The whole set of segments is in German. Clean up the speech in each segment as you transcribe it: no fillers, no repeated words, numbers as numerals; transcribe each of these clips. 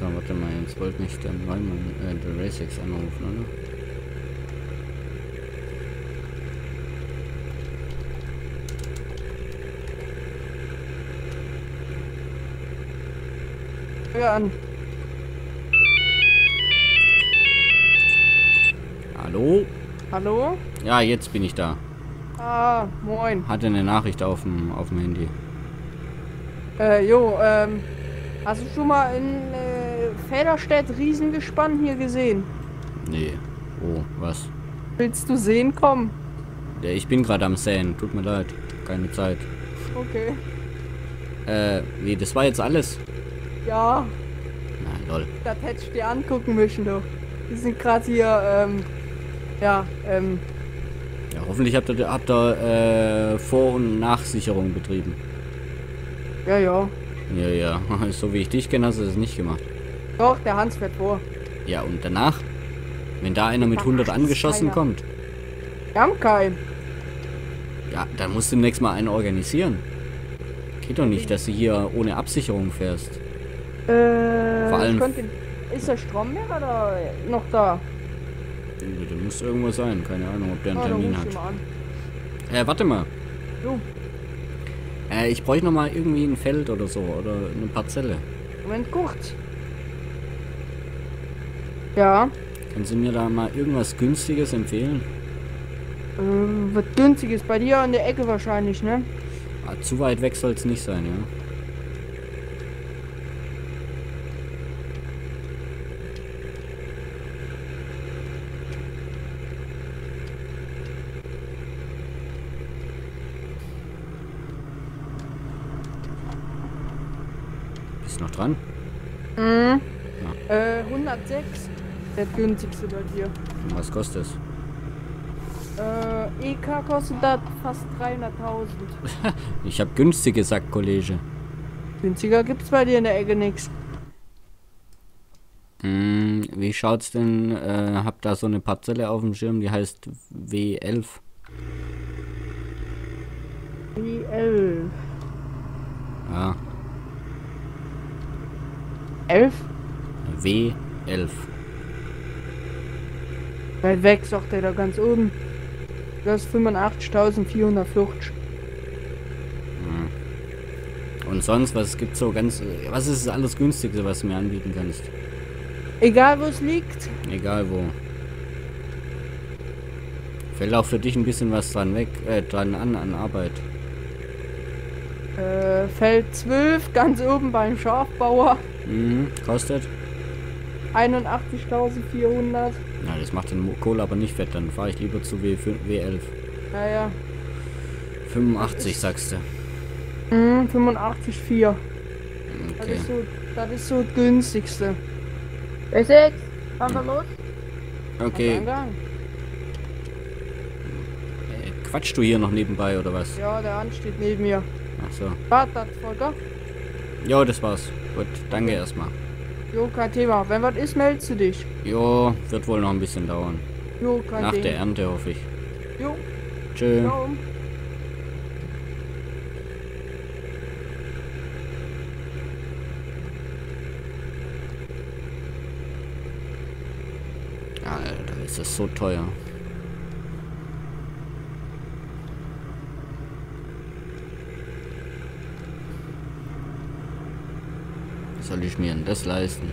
So, warte mal, jetzt wollte mich der Neumann, der Racex anrufen, oder? Ja, an. Hallo? Hallo? Ja, jetzt bin ich da. Ah, moin. Hatte eine Nachricht auf dem Handy. Jo, hast du schon mal in Federstedt Riesengespann hier gesehen? Nee. Oh, was? Willst du sehen kommen? Ja, ich bin gerade am Säen. Tut mir leid. Keine Zeit. Okay. Wie, das war jetzt alles? Ja, Na, lol. das hättest du dir angucken müssen, doch. Wir sind gerade hier, ja, Ja, hoffentlich habt ihr Vor- und Nachsicherung betrieben. ja, ja. Ja, ja. So wie ich dich kenne, hast du das nicht gemacht. Doch, der Hans fährt vor. Ja, und danach? Wenn da einer mit Da 100 macht angeschossen keiner. kommt. Wir haben keinen. Ja, dann musst du demnächst mal einen organisieren. Geht doch nicht, dass du hier ohne Absicherung fährst. Vor allem- Ist der Strom mehr oder noch da? Da muss irgendwo sein. Keine Ahnung, ob der einen Ah, da Termin ruf ich hat. mal an. Warte mal. Jo, Ich bräuchte noch mal irgendwie ein Feld oder so. Oder eine Parzelle. Moment, kurz. Ja, Können Sie mir da mal irgendwas Günstiges empfehlen? wird günstiges bei dir an der Ecke wahrscheinlich, ne? Ah, zu weit weg soll es nicht sein, ja. Bist noch dran? Mhm. 106. Der günstigste bei dir. Und was kostet es? EK kostet das fast 300.000. Ich habe günstig gesagt, Kollege. Günstiger gibt's bei dir in der Ecke nichts. Wie schaut's denn? Hab da so eine Parzelle auf dem Schirm, die heißt W11. Die 11. Ja, 11? W11. Weit weg, sagt er da ganz oben. Das ist 85.440. Und sonst, was gibt's so ganz... Was ist das alles günstigste, was du mir anbieten kannst? Egal wo es liegt. Egal wo. Fällt auch für dich ein bisschen was dran an Arbeit. Feld 12, ganz oben beim Schafbauer. Kostet? 81.400. Na, das macht den Kohl aber nicht fett, dann fahre ich lieber zu W11. Naja. 85, sagst du. 85,4. Das Okay. das ist so das günstigste. B6, fahren wir los? Okay. Gang. Quatschst du hier noch nebenbei, oder was? Ja, der Hans steht neben mir. Ach so. Warte, Volker. Jo, das war's. Gut, danke erstmal. Jo, kein Thema. Wenn was ist, meldest du dich. Jo, wird wohl noch ein bisschen dauern. Jo, kein Nach Ding. der Ernte, hoffe ich. Jo, Tschö. ciao. Alter, ist das so teuer. Was soll ich mir denn das leisten?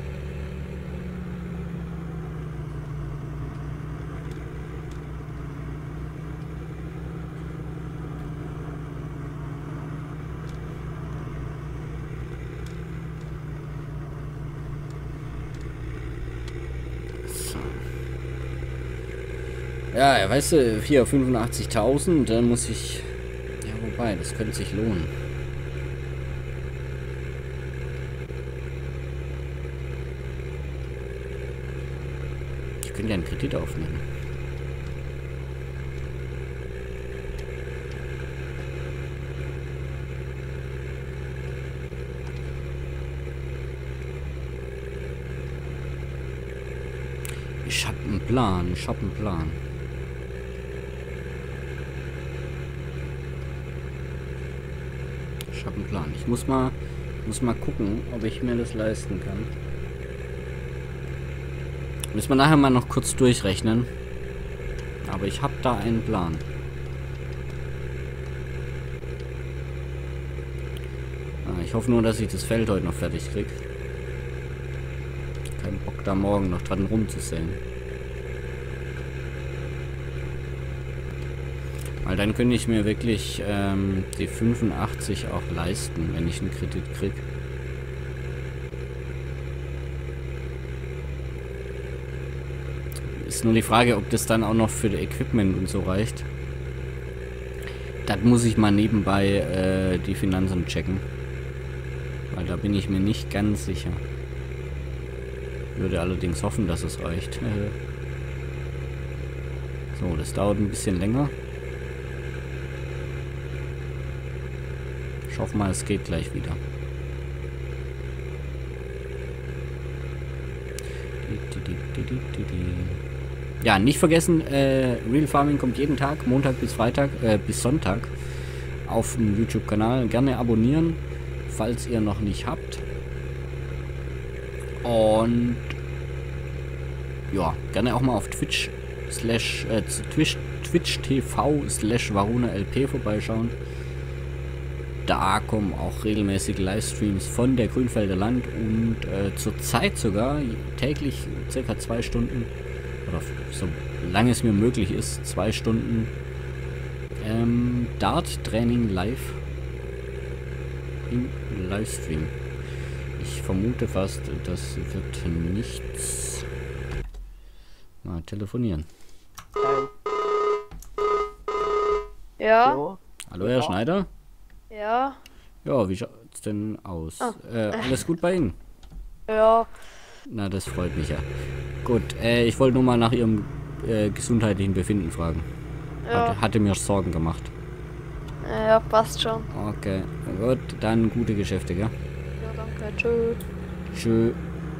So. Ja, weißt du, hier 85.000, dann muss ich... Ja, wobei, das könnte sich lohnen. Ich könnte ja einen Kredit aufnehmen. Ich hab einen Plan, ich hab einen Plan. Ich hab einen Plan. Ich muss mal gucken, ob ich mir das leisten kann. Müssen wir nachher mal noch kurz durchrechnen. Aber ich habe da einen Plan. Ich hoffe nur, dass ich das Feld heute noch fertig kriege. Kein Bock da morgen noch dran rumzusäen. Weil dann könnte ich mir wirklich die 85 auch leisten, wenn ich einen Kredit kriege. Ist nur die Frage, ob das dann auch noch für das Equipment und so reicht. Das muss ich mal nebenbei die Finanzen checken. Weil da bin ich mir nicht ganz sicher. Würde allerdings hoffen, dass es reicht. So, das dauert ein bisschen länger. Ich hoffe mal, es geht gleich wieder. Ja, nicht vergessen, Real Farming kommt jeden Tag, Montag bis Freitag, bis Sonntag auf dem YouTube-Kanal. Gerne abonnieren, falls ihr noch nicht habt. Und ja, gerne auch mal auf Twitch TV/VarunaLP vorbeischauen. Da kommen auch regelmäßig Livestreams von der Grünfelder Land und zurzeit sogar täglich ca. 2 Stunden oder so lange es mir möglich ist, 2 Stunden Dart-Training live im Livestream. Ich vermute fast, das wird nichts. Mal telefonieren. Ja. Jo. Hallo, Herr Schneider? Ja. Ja, wie schaut's denn aus? Alles gut bei Ihnen? Ja. Na, das freut mich ja. Gut, ich wollte nur mal nach Ihrem gesundheitlichen Befinden fragen. Ja. Hatte mir Sorgen gemacht. Ja, passt schon. Okay, gut, dann gute Geschäfte, gell? Ja, danke. Tschüss. Tschö.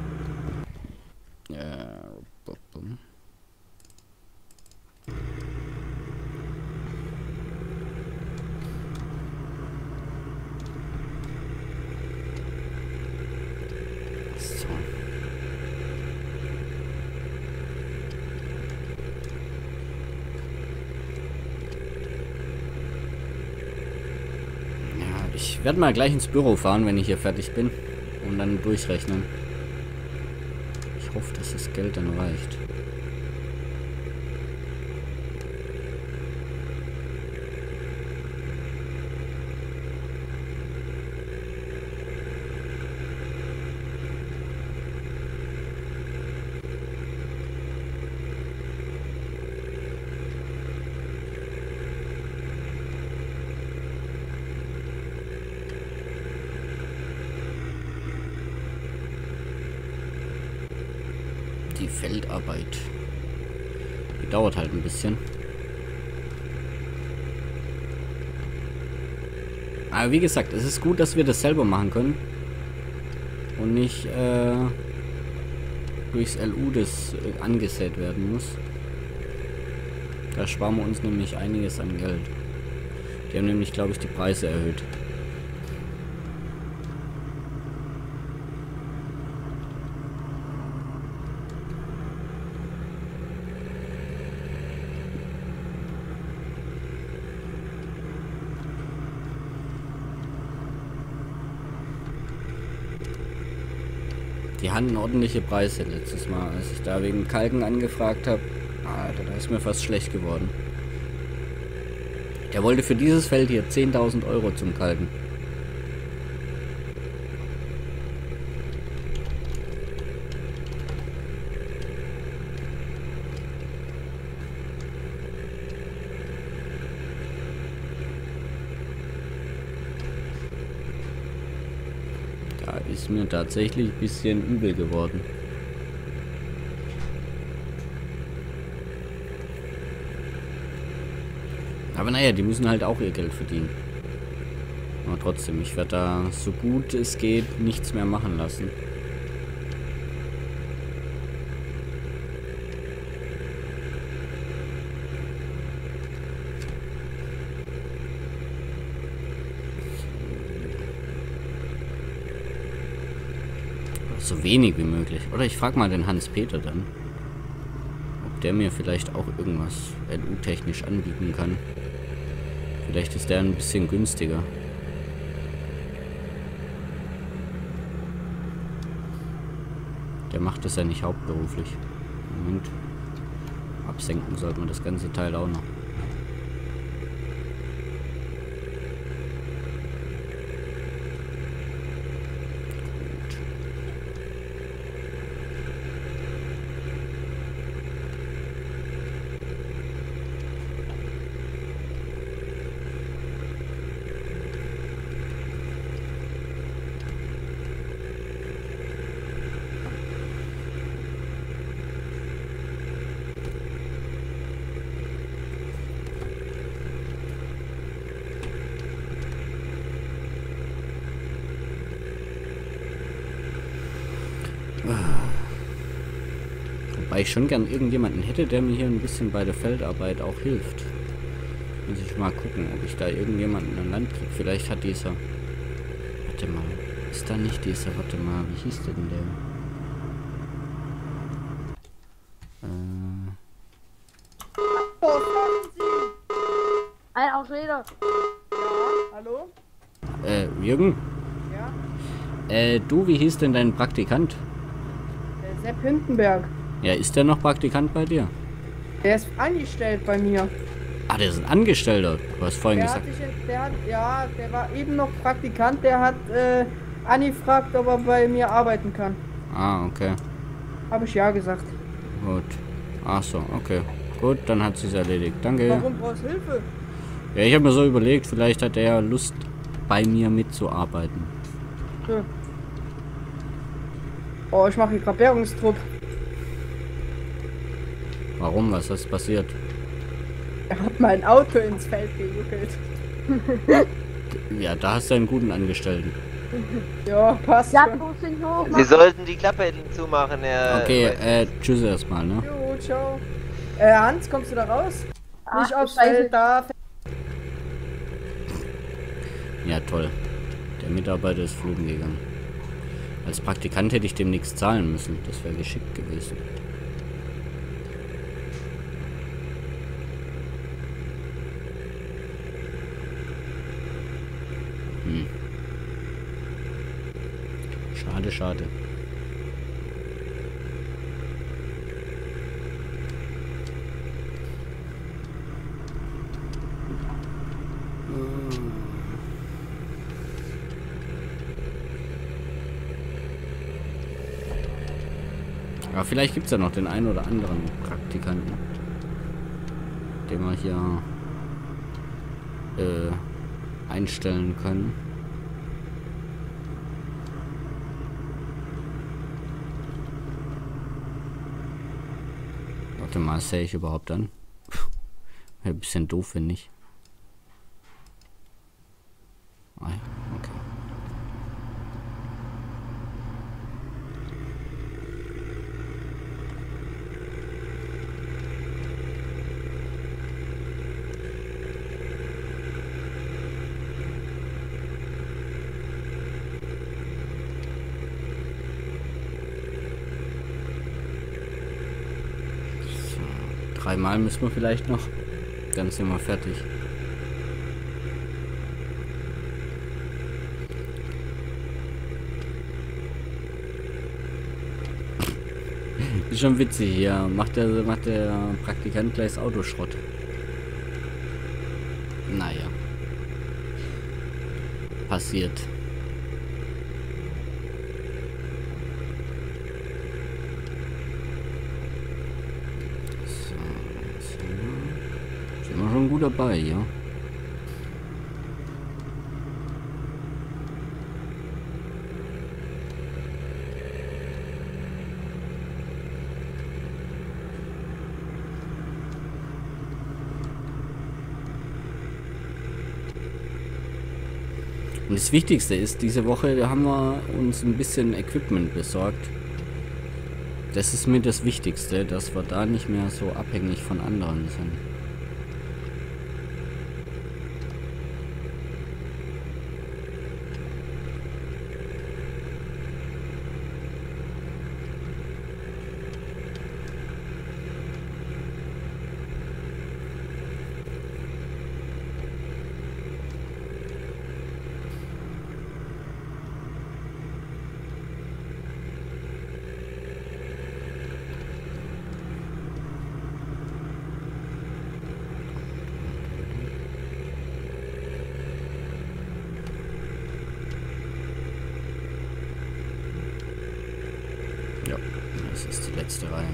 So. Ja, ich werde mal gleich ins Büro fahren, wenn ich hier fertig bin. Und dann durchrechnen. Ich hoffe, dass das Geld dann reicht. Die Feldarbeit. Die dauert halt ein bisschen. Aber wie gesagt, es ist gut, dass wir das selber machen können. Und nicht durchs LU das angesät werden muss. Da sparen wir uns nämlich einiges an Geld. Die haben nämlich, glaube ich, die Preise erhöht. Die hatten ordentliche Preise letztes Mal, als ich da wegen Kalken angefragt habe. Alter, da ist mir fast schlecht geworden. Der wollte für dieses Feld hier 10.000 Euro zum Kalken. Da ist mir tatsächlich ein bisschen übel geworden. Aber naja, die müssen halt auch ihr Geld verdienen. Aber trotzdem, ich werde da so gut es geht nichts mehr machen lassen. So wenig wie möglich. Oder ich frage mal den Hans-Peter dann. der mir vielleicht auch irgendwas LU-technisch anbieten kann. Vielleicht ist der ein bisschen günstiger. Der macht das ja nicht hauptberuflich. Moment. Absenken sollte man das ganze Teil auch noch. Wobei ich schon gern irgendjemanden hätte, der mir hier ein bisschen bei der Feldarbeit auch hilft. Muss ich mal gucken, ob ich da irgendjemanden an Land kriege. Vielleicht hat dieser... Warte mal. Ist da nicht dieser... Warte mal, wie hieß denn der? Ein Ausrede. Hallo? Jürgen? Ja? Du, wie hieß denn dein Praktikant? Der Sepp Hindenberg. Ja, ist der noch Praktikant bei dir? Der ist angestellt bei mir. Ah, der ist ein Angestellter. Du hast vorhin gesagt. Der war eben noch Praktikant, der hat angefragt, ob er bei mir arbeiten kann. Ah, okay. Habe ich ja gesagt. Gut. Ach so, okay. Gut, dann hat sie es erledigt. Danke. Warum brauchst du Hilfe? Ja, ich habe mir so überlegt, vielleicht hat er ja Lust, bei mir mitzuarbeiten. Ja. Oh, ich mache hier gerade Bergungstrupp. Warum? Was ist passiert? Er hat mein Auto ins Feld gejuckelt. Ja, da hast du einen guten Angestellten. Ja, passt Ja, schon. muss ich hoch. Sie sollten die Klappe zumachen, Herr. Okay, tschüss erstmal, ne? Jo, ciao. Hans, kommst du da raus? Nicht aufs Feld, da. Ja, toll. Der Mitarbeiter ist flogen gegangen. Als Praktikant hätte ich dem nichts zahlen müssen. Das wäre geschickt gewesen. Schade, schade. Aber vielleicht gibt es ja noch den einen oder anderen Praktikanten, den wir hier einstellen können. Warte mal, sehe ich überhaupt an? Wäre ein bisschen doof, finde ich. Ah ja, okay. Dreimal müssen wir vielleicht noch. Dann sind wir fertig. Ist schon witzig hier. Macht der Praktikant gleich das Autoschrott. Naja. Passiert. Sind wir schon gut dabei, ja. Und das Wichtigste ist, diese Woche da haben wir uns ein bisschen Equipment besorgt. Das ist mir das Wichtigste, dass wir da nicht mehr so abhängig von anderen sind. Ja, das ist die letzte Reihe.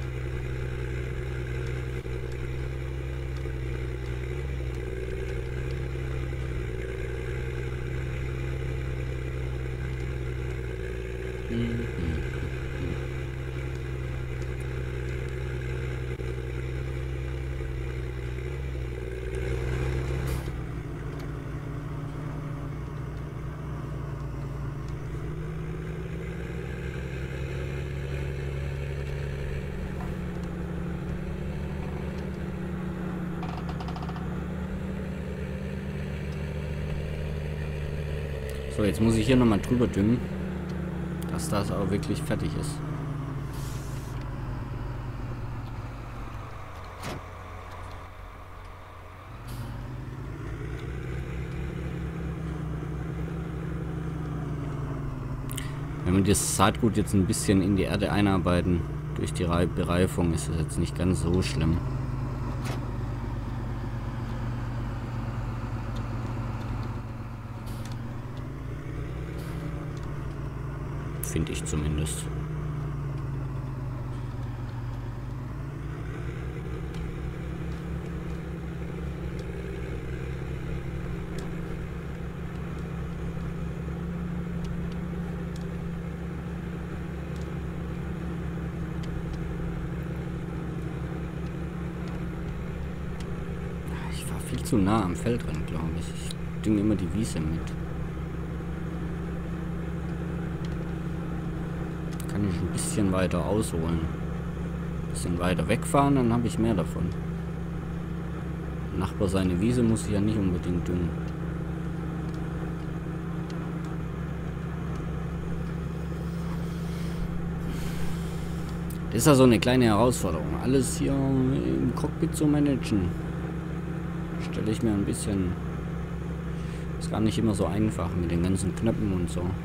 So, jetzt muss ich hier nochmal drüber düngen, dass das auch wirklich fertig ist. Wenn wir das Saatgut jetzt ein bisschen in die Erde einarbeiten, durch die Bereifung, ist es jetzt nicht ganz so schlimm. Finde ich zumindest. Ich war viel zu nah am Feld dran, glaube ich. Ich dünge immer die Wiese mit. Kann ich ein bisschen weiter ausholen. Ein bisschen weiter wegfahren, dann habe ich mehr davon. Nachbar seine Wiese muss ich ja nicht unbedingt düngen. Das ist ja so eine kleine Herausforderung. Alles hier im Cockpit zu managen. Stelle ich mir ein bisschen... Ist gar nicht immer so einfach mit den ganzen Knöpfen und so.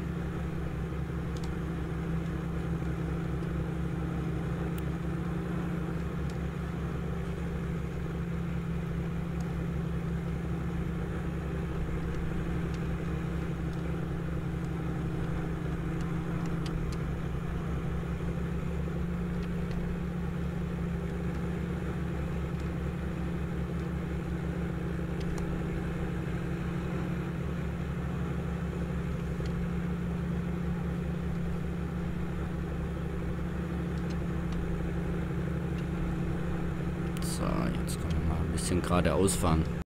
So, jetzt können wir mal ein bisschen geradeaus fahren.